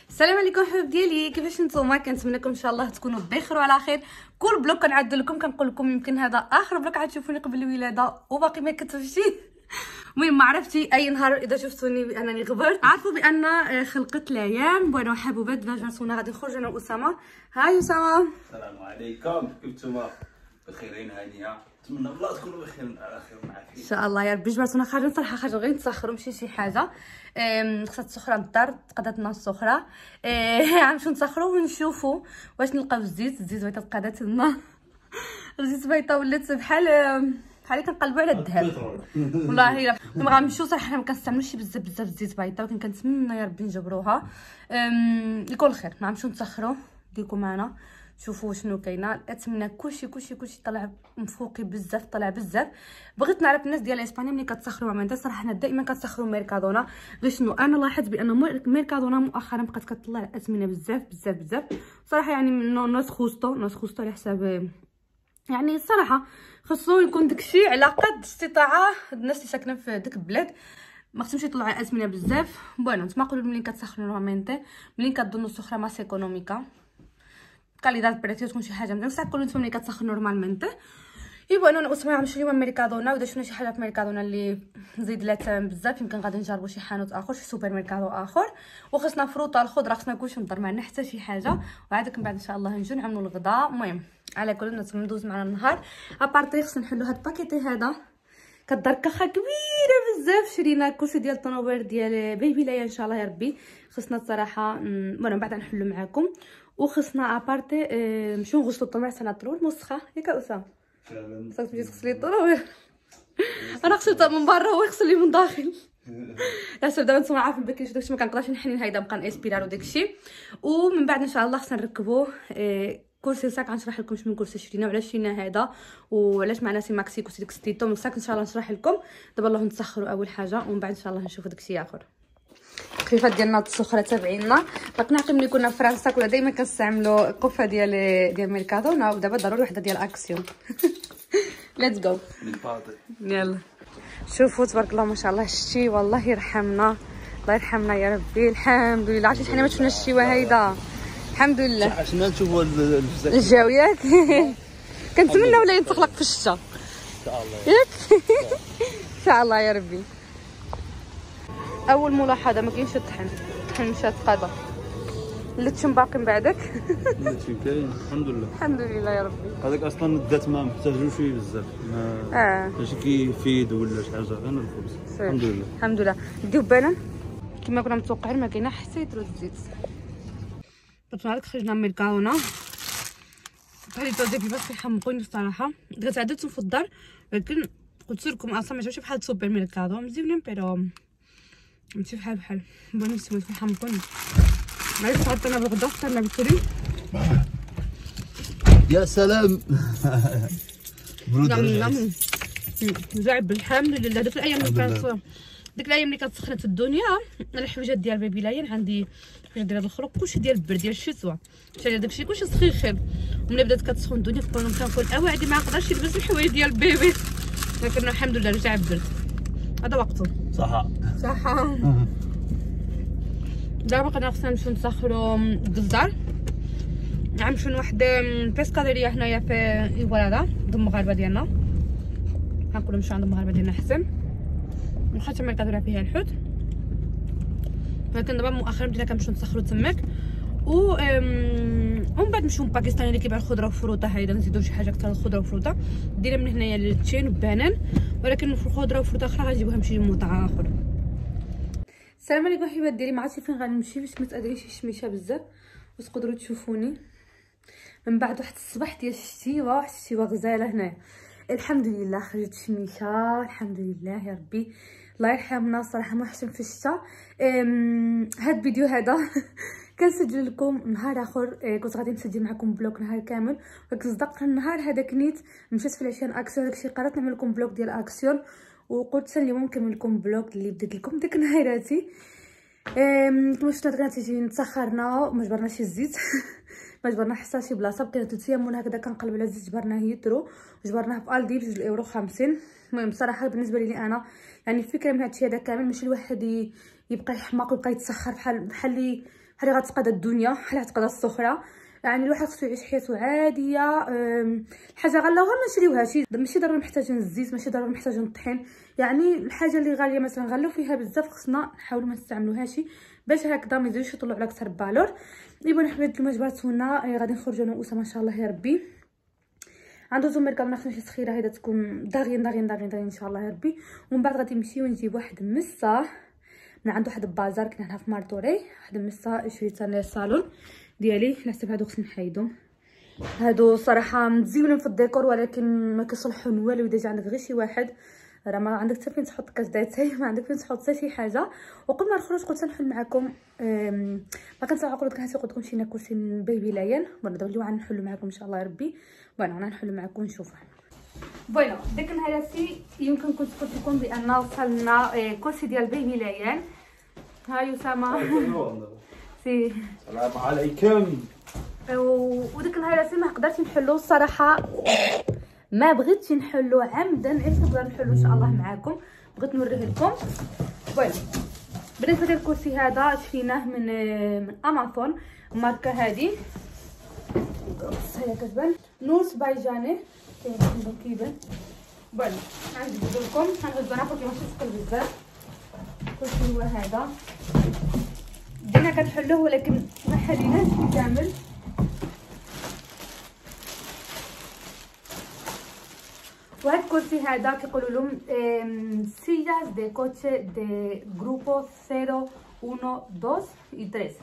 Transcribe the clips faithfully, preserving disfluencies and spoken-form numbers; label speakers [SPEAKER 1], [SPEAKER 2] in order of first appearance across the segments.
[SPEAKER 1] السلام عليكم حباب ديالي، كيفاش نتوما؟ كنتمنىكم ان شاء الله تكونوا بخير وعلى خير. كل بلوك كنعدل لكم كنقول لكم يمكن هذا اخر بلوك عتشوفوني قبل الولاده وباقي ما كتفشي. المهم ما عرفتي اي نهار اذا شفتوني بانني غبرت عرفوا بان خلقت الايام بونو حبوبات فاجنسونا غادي نخرج انا واسامه. هاي اسامه، السلام
[SPEAKER 2] عليكم، كيف نتوما؟ بخيرين هانيه؟ نتمنى الله تكونوا بخير على خير وعافيه
[SPEAKER 1] ان شاء الله يا ربي. جبرتونا خارجين صراحه، خارجين غير نتسخروا ماشي شي حاجه. خصها السخره للدار، تقادات لنا السخره. غنمشيو نتسخروا ونشوفوا واش نلقاو الزيت. الزيت بغيت تقادات لنا الزيت بيضه ولات بحال بحال كنقلبوا على الذهب والله. الا ما غنمشيو صراحه، حنا ما كنستعملوش بزاف بزاف الزيت بيضه، ولكن كنتمنى يا ربي نجبروها. يكون خير. غنمشيو نتسخروا، ديكم معنا شوفوا شنو كاينه. اتمنى كلشي كلشي كلشي طلع مفوقي بزاف، طلع بزاف. بغيت نعرف الناس ديال اسبانيا ملي كتسخروا مع الناس. صراحه حنا دائما كنسخروا ميركادونا، غير شنو انا لاحظت بان ميركادونا مؤخرا بقات كتطلع اثمنه بزاف بزاف بزاف صراحه. يعني ناس خوستو ناس خوستو على حساب، يعني الصراحه خصو يكون داكشي على قد استطاعه الناس اللي ساكنه في ديك البلاد، ما خصهمش يطلعوا على اثمنه بزاف. بونو نتوما قولوا ملي كتسخروا نورمالمون، ملي كتظنوا السخره ماس ايكونوميكا كاليداد بريتي تكون شي حاجه مزيان. بصح كلوا نتوما ملي كتسخن نورمالمون. ايوا انا اسمع غنمشيو اليوم ميركادونا، واذا شفنا شي حاجه في ميركادونا اللي نزيد لها الثمن بزاف يمكن غادي نجربوا شي حانوت اخر، شي سوبر ميركادو اخر. وخصنا فروطه الخضره، خصنا كلشي مضر معنا حتى شي حاجه. وعادك من بعد ان شاء الله نجيو نعملوا الغداء. المهم على كل نتمنى ندوز معنا النهار. ابارتي خصنا نحلوا هاد الباكيتي هذا كدركخه كبيره بزاف. شرينا كلشي ديال الطنوبر ديال بيبي لايا ان شاء الله يا ربي. خصنا الصراحه المهم بعد نحلوا معاكم. وخصنا ابارتي نمشيو نغسلوا الطماع سنطرو المسخه ياك اسامه. فعلا صافي تجي تغسلي الطرو. انا غسلتها من برا وهو يغسل لي من داخل. حسب دابا نتوما عارفين بكري داكشي ما كنقدرش نحني هيدا بقى ناسبيرال وداكشي. ومن بعد ان شاء الله خصنا نركبوا كرسي ساك. غنشرح لكم شنو من كرسي شرينا وعلاش شرينا هذا وعلاش معنا سي ماكسي كرسي ديك ستيتو من ساك. ان شاء الله نشرح لكم. دابا الله نتسخروا اول حاجه ومن بعد ان شاء الله نشوفوا داكشي اخر. الخفيفات ديالنا السخره تابعينا. باقي ملي كنا في فرنسا كنا دائما كنستعملوا القفه ديال ديال ميركادونا، ودابا ضروري وحده ديال اكسيون. ليتس جو يلا. شوفوا تبارك الله ما شاء الله الشتي والله يرحمنا، الله يرحمنا يا ربي. الحمد لله. عرفتي حنا ما شفناش الشتي هيدا الحمد لله.
[SPEAKER 2] عشنا نشوفوا
[SPEAKER 1] الجو ياك. كنتمنى ولا يتخلق في الشتا ان
[SPEAKER 2] شاء الله
[SPEAKER 1] ياك. ان شاء الله يا ربي. اول ملاحظه ما كاينش الطحن، الطحن مشى تقاضى. اللتشم باقي من بعدك.
[SPEAKER 2] اللتشم كاين الحمد لله
[SPEAKER 1] الحمد لله يا ربي.
[SPEAKER 2] هذاك اصلا الذات ما محتاجوش بزاف، ما ماشي كيفيد ولا شي حاجه، غير الخبز الحمد لله
[SPEAKER 1] الحمد لله. نديو بانان كما كنا متوقعين، ما كاينه حتى يطرو الزيت. هذاك خرجنا من ميركادونا هادي بس كيحمقوني الصراحه. دابا تعدلتهم في الدار، ولكن قلت لكم اصلا ما جاوش بحال سوبر ميركادو مزيونين بيرو ماشي بحال بحال بونيسيمو كيحمقوني. معليش تعطينا بالغدا فطرنا بكري.
[SPEAKER 2] يا سلام.
[SPEAKER 1] نعم زعب الحمد لله. ديك الايام اللي كانت ديك الايام اللي كانت سخنت الدنيا، الحويجات ديال بيبي لاين عندي حويجات ديال الخروج كلشي ديال البرد ديال الشتوى، شريت داكشي كلشي سخين خير. وملي بدات كتسخن الدنيا كنكون كنقول اواعدي ما نقدرش نلبس الحوايج ديال البيبي، لكن الحمد لله رجع البرد. هذا وقته صح صح. دابا قلنا خصنا نمشيو نسخروا الجزار. غنمشيو لواحد البيسكاديريا هنايا في ايفوالا ضم المغاربه ديالنا. غنكونوا نمشيو عند المغاربه ديالنا احسن، واخا حتى ميركادوريا فيها الحوت، ولكن دابا مؤخرا بدينا كنمشيو نسخروا تماك. و ومن بعد نمشيو لباكستان اللي كيبيع الخضره والفروته. هايدا نزيدو شي حاجه اكثر الخضره والفروته. دينا من هنايا للتشين والبنان، ولكن في الخضره والفروته اخرى غنجيبوها من شي مطعم اخر. السلام عليكم حبيبات ديالي. ما عرفتش فين غنمشي باش ما تاذينيش شي شميشه بزاف باش تقدروا تشوفوني. من بعد واحد الصباح ديال الشتيوه، واحد الشتيوه غزاله هنايا. الحمد لله خرجت شميشه الحمد لله يا ربي. الله يرحمنا صراحه ما حشم في الشتا. هاد الفيديو هذا كنسجل لكم نهار اخر. كنت غادي نسجل معكم بلوك نهار كامل، ولكن صدق النهار هذاك نيت مشيت في العشيان اكسيون. داكشي قررت نعمل لكم بلوك ديال اكسيون، وقلت اليوم نكمل لكم بلوك اللي بديت لكم ديك نهاراتي. كما شفتوا كنا تيجي نتسخرنا ما جبرناش الزيت. ما جبرنا حتى شي بلاصه. بقينا ثلاث ايام من هكذا كنقلب على الزيت. جبرناه يترو وجبرناه في الدي بجوج الاورو خمسين. المهم صراحه بالنسبه لي انا يعني الفكره من هادشي هذا كامل ماشي الواحد يبقى يحماق ويبقى يتسخر بحال بحال اللي هذه غتقاد الدنيا، بحال غتقاد الصخره. يعني الواحد خصو يعيش حياته عاديه. الحاجه غلاوها ما نشريوهاش، ماشي ضروري محتاجين الزيت، ماشي ضروري محتاجين الطحين. يعني الحاجه اللي غاليه مثلا غلاو فيها بزاف خصنا نحاولوا ما نستعملوهاش باش هكذا ما يزيدوش يطلعوا على اكثر بالور. ايوا حبيت الوجبات تونا غادي نخرجوا انا واسامه ان شاء الله يا ربي. عنده ميركا ما خصناش السخيره هيدا تكون داغين داغين داغين داغين ان شاء الله يا ربي. ومن بعد غادي نمشيو نجيب واحد مسه من عنده واحد البازار كنا هنا في مارطوري، واحد المسه شريتها للصالون ديالي. على حسب هادو خصني نحيدهم، هادو صراحه مزيونين في الديكور ولكن ما كيصلحون والو. اذا جا عندك غير شي واحد راه ما عندك حتى فين تحط كاس داتاي، ما عندك فين تحط حتى شي حاجه. وقبل ما نخرج قلت نحل معكم ما كنت عقلت كنت نقول لكم شي ناكل شي بيبي لاين. بون دابا اليوم غنحلو معكم ان شاء الله يا ربي. بون انا نحلو معكم ونشوفوا. بون ديك النهار سي يمكن كنت قلت لكم بان وصلنا كرسي ديال بيبي لاين. هاي اسامه سي
[SPEAKER 2] السلام عليكم.
[SPEAKER 1] وديك النهار سي ما قدرتش نحلو الصراحه، ما بغيتش نحلو عمدا، علاش نقدر نحلو ان شاء الله معاكم، بغيت نوريه لكم. فوالا بالنسبه للكرسي هذا شريناه من من امازون، ماركه هذه هي كتبان نورس بايجاني كيبان. فوالا غنجيبو لكم، غنهزو انا خوتي ماشي ثقيل بزاف. الكرسي هو هذا، بدينا كنحلوه ولكن ما حليناش كامل. وهاد الكرسي هذا كيقولوا لهم سيلاس دي كوتشي دي جروبو صفر واحد اثنين ثلاثة.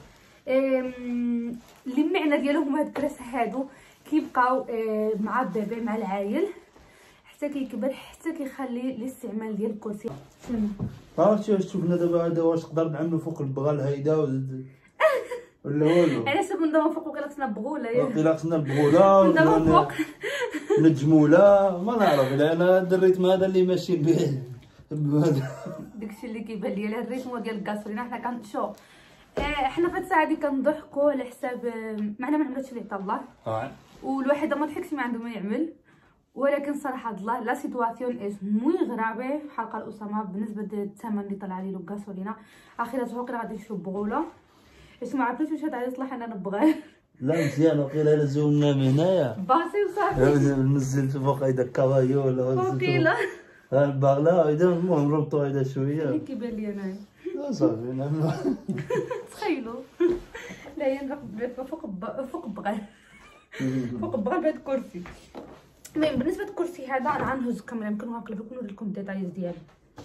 [SPEAKER 1] اللي المعنى ديالهم هاد الكراسي هادو كيبقاو مع البيبي مع العايل حتى كيكبر، حتى كيخلي الاستعمال ديال الكرسي.
[SPEAKER 2] عرفتي واش شوفنا دابا هذا واش نقدر نعملو فوق البغال هيدا ولا والو؟
[SPEAKER 1] علاش كندوما فوق وكلا خصنا بغوله ياك؟
[SPEAKER 2] وكلا خصنا البغوله
[SPEAKER 1] ندوما فوق
[SPEAKER 2] نجموله ما نعرف. انا هذا الريتم هذا اللي ماشي به
[SPEAKER 1] داكشي اللي كيبان ليا الريتم هو ديال الكاسولينا. حنا كنشوف حنا في هاد الساعه هادي كنضحكوا على حساب معنا ما عملتش اللي عطا الله، والواحد ما ضحكش ما عنده ما يعمل. ولكن صراحه الله لا سيتواسيون از موي غرابي بحال قال اسامه بالنسبه للثمن اللي طلع لي لو كاسولينا. اخيرا توقيلا غادي نشوف بغوله باش ما عرفتش واش هذا يصلح انا نبغيه.
[SPEAKER 2] لا مزيان وقيلا الا زولنا من هنايا
[SPEAKER 1] باصي وصافي
[SPEAKER 2] نزلت فوق هيدا الكافايو ولا
[SPEAKER 1] وقيلا
[SPEAKER 2] ها البغله هيدا. المهم ربطو هيدا شويه
[SPEAKER 1] اللي كيبان لي انايا
[SPEAKER 2] صافي نعملو.
[SPEAKER 1] تخيلوا لا هي فوق فوق بغال فوق بغال بهاد الكرسي. المهم بالنسبه للكرسي هذا انا غنهز الكاميرا يمكن غنقلب لكم نوري لكم الديتايز ديالو.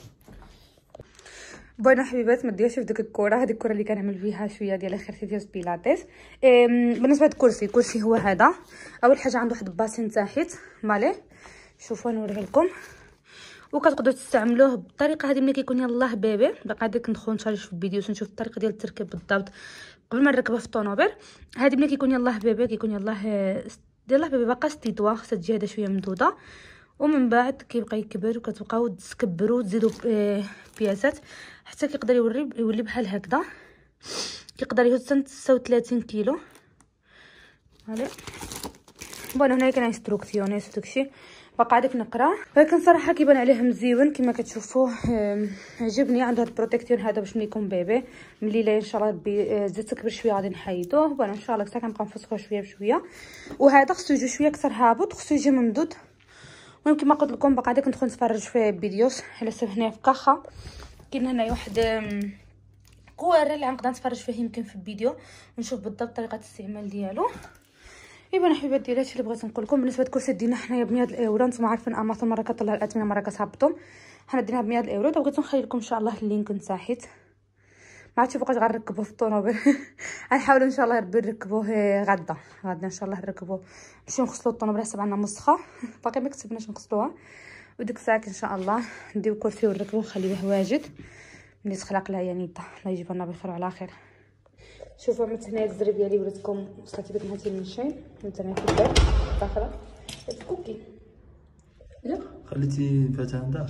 [SPEAKER 1] بون حبيبات ما ديرش في ديك الكره، هذيك الكره اللي كنعمل فيها شويه ديال الاخرتيزيوس بيلاتيس. بالنسبه للكرسي الكرسي هو هذا. اول حاجه عنده واحد الباسين تحت مالي، شوفوا نوريه لكم. وكتقدروا تستعملوه بالطريقه هذه ملي كيكون يلاه بيبي. باقي غادي ندخل نشارج في الفيديوز ونشوف الطريقه ديال التركيب بالضبط قبل ما نركبها في الطونوبيل. هذه ملي كيكون يلاه بيبي كيكون يلاه يلاه بيبي باقا ستيتوا خصها تجي هذا شويه ممدوده، ومن بعد كيبقى يكبر وكتبقاو تكبروا وتزيدوا بياسات حتى كيقدر يوري يولي بحال هكذا. كيقدر يهز حتى تسعة وثلاثين كيلو. فوالا بون هنا كاين انستروكسيونيس وداكشي باقا عادك نقرا، ولكن صراحه كيبان عليه مزيون كما كتشوفوا. عجبني. عنده هاد البروتيكتور هذا باش ملي يكون بيبي ملي لا ان شاء الله ربي زاد تكبر شويه غادي نحيدوه. بون ان شاء الله حتى كنبقى نفسخوه شويه بشويه. وهذا خصو يجي شويه اكثر هابط، خصو يجي ممدود. المهم كما قلت لكم باقا غادي ندخل نتفرج في فيديوز. على حسب هنايا في كاخه كاين هنايا واحد كوارع اللي غنقدر نتفرج فيه يمكن في الفيديو ونشوف بالضبط طريقه الاستعمال ديالو. ايوا حبيبات ديالي هادشي اللي بغيت نقول لكم. بالنسبه للكرسي دينا حنايا ب مية الاورو. نتوما عارفين امازون مره كطلع الاثمنه مره كتهبطوا. حنا ديناها ب مية الاورو. بغيت نخلي لكم ان شاء الله اللينك تحت. ما عرفتش فوقاش غنركبوه في الطونوبيل. غنحاولوا ان شاء الله ربي نركبوه غدا غدا ان شاء الله نركبوه نمشيو نغسلوا الطونوبيل حسب عندنا مسخه باقي ما كتبناش نغسلوها. وديك الساعه ان شاء الله نديو الكرسي ونركبوه نخليوه واجد ملي تخلق لها يعني يدا. الله يجيب لنا بخير وعلى خير. شوفوا من هنايا الزري ديالي ولاتكم وصلتي بك نهاتي المشين انت هنا في الدار داخله الكوكي. لا
[SPEAKER 2] خليتي فتاه داخل.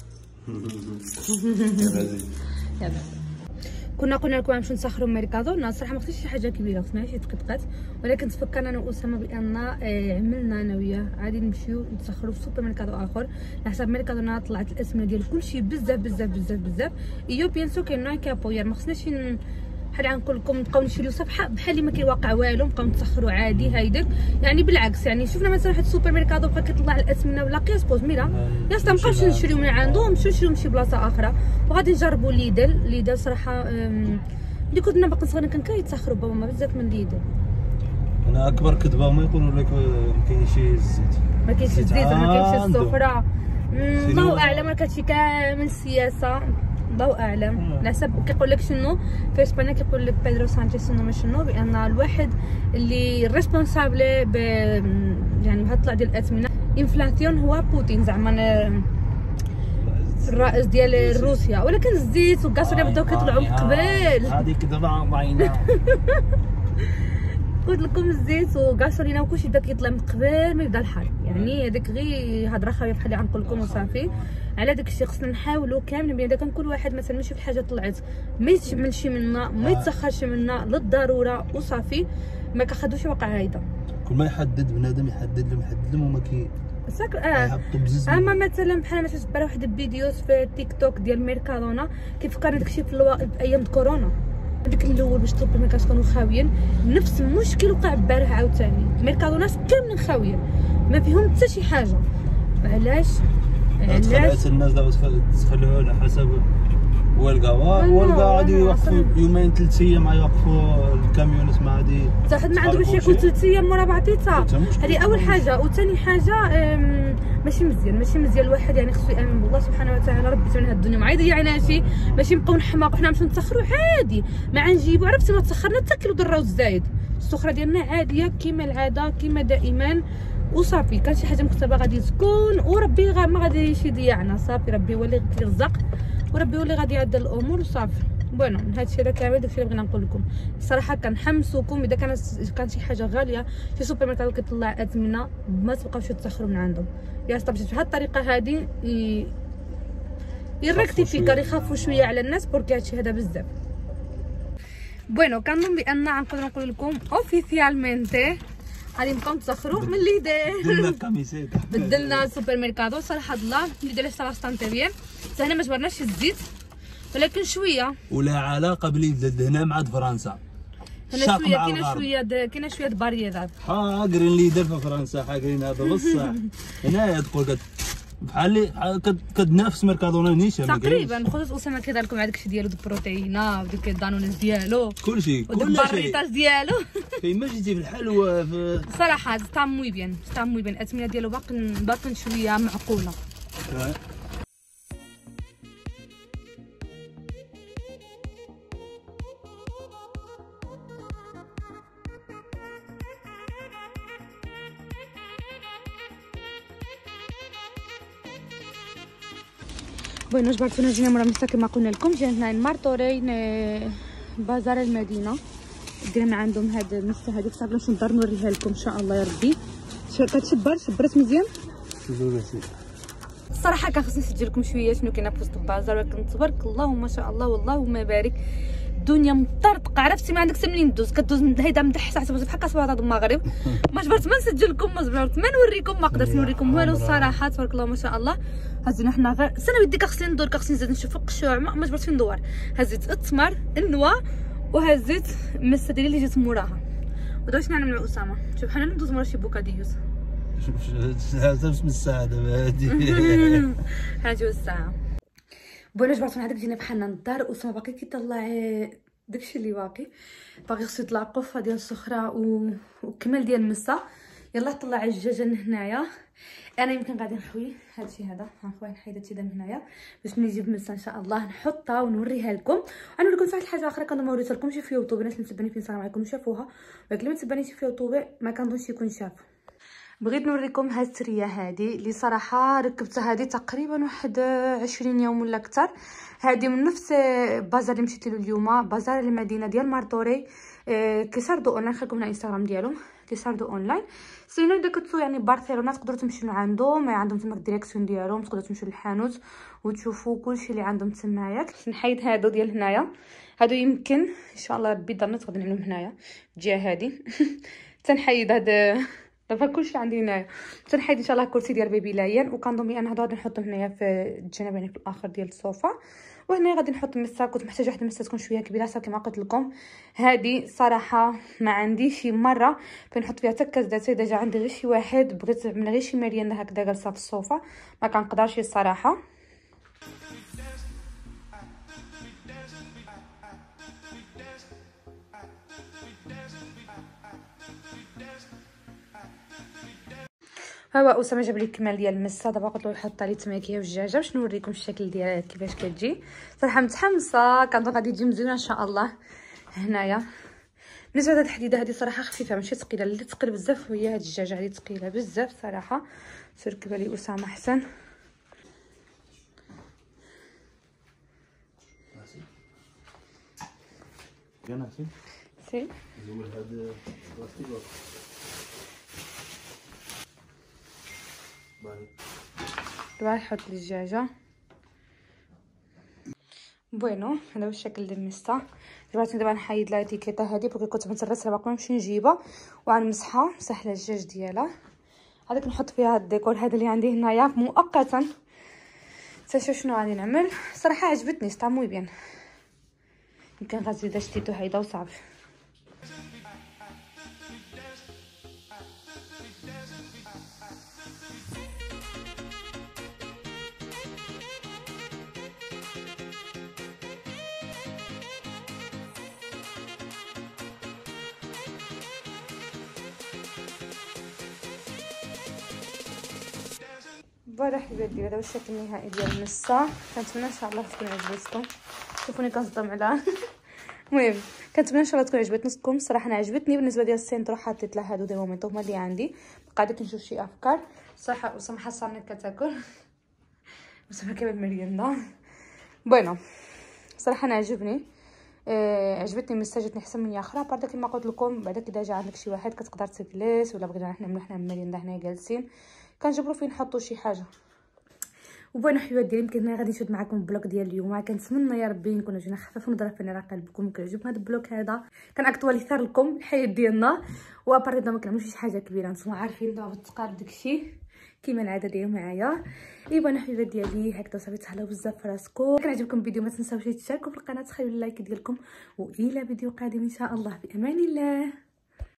[SPEAKER 1] يلا كنا قلنا لكم نمشيو نسخروا ميركادو. انا صراحه ما خصنيش شي حاجه كبيره، خصنا شي دقيقات، ولكن تفكرنا انا واسامه بان عملنا انا وياه غادي نمشيو نسخروا في سوبر ميركادو اخر. على حساب ميركادو طلعت الاسماء ديال كلشي بزاف بزاف بزاف بزاف. ايو بيان سو كاين نوع كابو يعني ما خصناش بحال غنقول لكم نبقاو نشريو صفحه بحال اللي ما كيواقع والو، نبقاو نتسخروا عادي هايدك. يعني بالعكس، يعني شفنا مثلا واحد السوبر ميركادو بقى كيطلع الاثمنه ولا قياس بوزميلا، يا اسطى مابقاوش نشريو من عنده، نمشيو نشريو من شي بلاصه اخرى. وغادي نجربوا ليدل. ليدل صراحه ملي كنا باقي صغيرين كان كيتسخروا بابا ما بزاف من ليدل.
[SPEAKER 2] انا اكبر كذبه هما يقولوا لك ما كاينش الزيت،
[SPEAKER 1] ما كاينش الزيت وما كاينش السفره. الله اعلم، راه هادشي كامل سياسه، الله اعلم. على حسب كيقول لك شنو في اسبانيا، كيقول لك بيدرو سانشيز شنو ما شنو، بان الواحد اللي ريسبونسابل ب يعني بهاد الطلع ديال الاثمنه انفلاسيون هو بوتين، زعما الرئيس ديال روسيا. ولكن الزيت والغازولين بداو كيطلعوا من قبل.
[SPEAKER 2] هذيك كذبه باينه.
[SPEAKER 1] قلت لكم الزيت وغاسولينا وكلشي بدا كيطلع من قبل ما يبدا الحرب. يعني هذيك غير هضره خاويه بحال اللي غنقول لكم وصافي. على داك الشيء خصنا نحاولوا كاملين بان كان كل واحد مثلا يشوف حاجه طلعت ما يتشملش منها، ما يتسخرش منها للضروره وصافي، ما كنخدوش واقع هايده.
[SPEAKER 2] كل ما يحدد بنادم يحدد لهم يحدد لهم وما كي
[SPEAKER 1] ساك اه اما مثلا بحال مثلا تبع واحد الفيديوز في تيك توك ديال ميركادونا كيفكرني داكشي في, الو... في ايام كورونا. هذيك الاول باش السوبر ماركات كانوا خاويين، نفس المشكل وقع البارح عاوتاني. ميركادونات كاملين خاويين ما فيهم حتى شي حاجه. علاش؟
[SPEAKER 2] علاش الناس دابا تخلوها على حسب والقوا والقا غادي يوقفوا يومين ثلاث ايام يوقفوا الكاميونات، ما غادي
[SPEAKER 1] حتى حد ما عنده باش ياكل ثلاث ايام مورا بعضيتها. هذه اول حاجه. وثاني حاجه ماشي مزيان، ماشي مزيان الواحد يعني خصو يامن بالله سبحانه وتعالى. ربي تمن هاد الدنيا ما يضيعنا شي، ماشي نبقاو نحماقوا حنا نمشيو نتسخروا عادي ما نجيبوا. عرفتي ما تسخرنا حتى كيلو دراو الزايد، السخره ديالنا عاديه كيما العاده كيما دائما وصافي. كان شي حاجه مكتبه غادي تكون وربي غا ما غاديش يضيعنا، صافي ربي هو اللي كيرزق وربي هو اللي غادي يعدل الامور وصافي. بونو هادشي راه كامل داكشي اللي بغينا نقول لكم. الصراحه كنحمسوكم اذا كانت كانت شي حاجه غاليه شي سوبر ماركت كيطلع اثمنه ما تبقاوش تسخروا من عندهم. يا اسطى مشيت بهاد الطريقه هادي يركتيفيكار يخافوا شويه على الناس بوركي هادشي هذا بزاف. بونو كنظن بان غنقدر نقول لكم اوفيسيالمنتي غادي نبقاو نتسخروا من ليدل.
[SPEAKER 2] بدلنا القميصات
[SPEAKER 1] بدلنا السوبر ميركادو صراحه الله ليدل صراحه ستانتي بيان. حتى هنا ما جبرناش الزيت ولكن شويه
[SPEAKER 2] ولا علاقه بليدل هنا مع فرنسا.
[SPEAKER 1] هنا شويه كاينه شويه كاينه شويه بارييرات
[SPEAKER 2] حاقرين ليدل في فرنسا حاقرين هذا بصح. هنا تقول بحال كتنافس ميركادونا نيشان
[SPEAKER 1] تقريبا. خصوصا اسامه كيدير لكم مع داكشي ديالو د البروتينا وديك الدانونيز ديالو
[SPEAKER 2] كلشي
[SPEAKER 1] كلشي الباريطاس ديالو.
[SPEAKER 2] فين جيتي في الحلوى في
[SPEAKER 1] صراحه ستا موي بيان ستا موي بيان. الاثمنه ديالو باقي باقي شويه معقوله. بغينا جبرتونا جينا مورا مسا كما قلنا لكم. جينا هنا مارطورين بازار المدينه دينا عندهم هاد المسا هذيك صافي باش نقدر نوريها لكم ان شاء الله يا ربي. كتشبر شبرت مزيان الصراحه. كان خصني نسجل لكم شويه شنو كاين في وسط البازار، ولكن تبارك الله ما شاء الله والله وما بارك الدنيا مطرطقه. عرفتي ما عندك حتى منين دوز كدوز هيدا مدحسه حتى بحال كاسباطه المغرب. ما جبرت ما نسجل لكم ما جبرت ما نوريكم ما قدرت نوريكم والو الصراحه. تبارك الله ما شاء الله. هزينا حنا غير سنه ودي خصني ندور خصني نزيد نشوف القشوع ما, ما جبرت فين ندور. هزيت التمر النوا وهزيت المسه ديالي اللي جات موراها. ودابا شنو نعمل مع اسامه؟ شوف حنا ندوز مورا شي بوكاديوس.
[SPEAKER 2] هذا من الساعه دابا هادي
[SPEAKER 1] حنا جوج الساعه. بغينا جبرتو هذاك جينا بحالنا للدار. اسامه باقي كيطلع داكشي اللي باقي باقي خصو يطلع قفه ديال السخره و... وكمال ديال المسه. يلاه طلع الدجاجه لهنايا. انا يمكن غادي نخوي هادشي هذا نخوي نحيد هادشي هذا من هنايا باش ملي نجيب مسه ان شاء الله نحطها ونوريها لكم. غنوري لكم واحد الحاجه اخرى كنظن ما وريتلكمش في يوتيوب. الناس اللي متبعين في انستغرام يكونوا شافوها، ولكن اللي متبعينش في يوتيوب ما كنظنش يكون شاف. بغيت نوريكم هاد السريه هادي اللي صراحه ركبتها هادي تقريبا واحد عشرين يوم ولا اكثر. هادي من نفس بازار اللي مشيت له اليوم، بازار المدينه ديال مارطوري. آه كيساردو اونلاين. خليكم هنا الانستغرام ديالهم كيساردو اونلاين. سينو اذا كنتو يعني برشلونه تقدروا تمشيو عندهم، عندهم تما الديريكسيون ديالهم، تقدروا تمشيو للحانوت وتشوفوا كلشي اللي عندهم تما. ياك نحيد هادو ديال هنايا. هادو يمكن ان شاء الله ربي ضرنت غادي نعملهم هنايا الجهه هادي. تنحيد هاد دابا كلشي عندي هنايا. تنحيد ان شاء الله الكرسي ديال بيبي لاين، وكنظن بان هادو غادي نحطهم هنايا في الجانب يعني في الاخر ديال الصوفا. وهنا غادي نحط المسه. كنت محتاجه واحد المسه تكون شويه كبيره صافي كما قلت لكم. هذه صراحه ما عنديش شي مره فنحط فيها حتى كاس داتاي. ديجا عندي غير شي واحد، بغيت نعمل غير شي مريانه هكذا جالسه في الصوفه ما كنقدرش الصراحه. ها هو اسامه جاب لي الكمال ديال المسه. دابا قلت له يحط عليه التماكيه والدجاجه باش نوريكم الشكل ديالها كيفاش كتجي. صراحه متحمسه كنظن غادي تجي مزيانه ان شاء الله. هنايا بالنسبه لهاد الحديده هذه صراحه خفيفه ماشي ثقيله، اللي ثقيل بزاف وهي هاد الدجاجه هذه ثقيله بزاف صراحه. تركبها لي اسامه احسن.
[SPEAKER 2] يلا سي
[SPEAKER 1] سي
[SPEAKER 2] زول هاد بلاستيك باهي.
[SPEAKER 1] دابا نحط الدجاجه بوينو. هذا هو الشكل ديال المسه. دابا دابا نحيد لا تيكيطه هذه بوكي كنت مترسله باقي نمشي نجيبها وغنمسحها مسح لها الدجاج ديالها. هذاك نحط فيها الديكور هذا اللي عندي هنايا مؤقتا. تشوفوا شنو غادي نعمل. صراحه عجبتني طعمو بيان. يمكن غنزيد شتيتو هيدا وصافي. فوالا حبيباتي هذا هو الشكل النهائي ديال المسه. كنتمنى ان شاء الله تكون عجبتكم. شوفوني كنصدم على المهم كنتمنى ان شاء الله تكون عجبتكم. الصراحه انا عجبتني. بالنسبه ديال السينترو حطيت لها هادو دي مومنتو هما اللي عندي. قاعده كنشوف شي افكار صراحه. وسمحه صارني كتاكل وسمحه كباب مرينا بوينو. صراحه انا عجبني آه عجبتني المسه. جاتني احسن من اخرى بعدا كما قلت لكم. بعدا كي ديجا عندك شي واحد كتقدر تجلس ولا بغينا حنا نعملو حنا مرينا حنا جالسين كنجبروا فين نحطوا شي حاجه. وبوينو حبيبات ديالي يمكن غادي نشد معكم البلوك ديال اليوم. كنتمنى يا ربي نكونوا جينا خفاف ونظرف على قلبكم كيعجبكم هذا البلوك هذا. كناكطواليزار لكم الحياه ديالنا وابارتي ما كنعملوش شي حاجه كبيره. نتوما عارفين دابا بالتقال داكشي كيما العاده ديال معايا. ايوا حبيبات ديالي هكذا صافي تهلاو بزاف في راسكم. كان عجبكم الفيديو ما تنساوش تشاركوا في القناه تخليو اللايك ديالكم والى فيديو قادم ان شاء الله. بامان الله.